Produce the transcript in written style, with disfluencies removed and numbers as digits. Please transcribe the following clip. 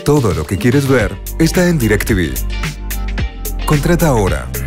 Todo lo que quieres ver está en DirecTV. Contrata ahora.